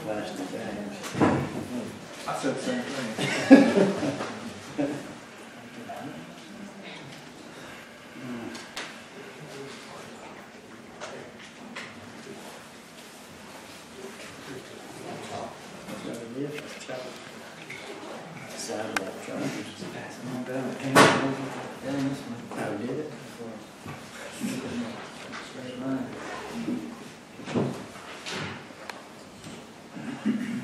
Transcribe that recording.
plastic bags. I said the same thing. Satellite chargers. Passing on down. Down this one. I did it. Straight line.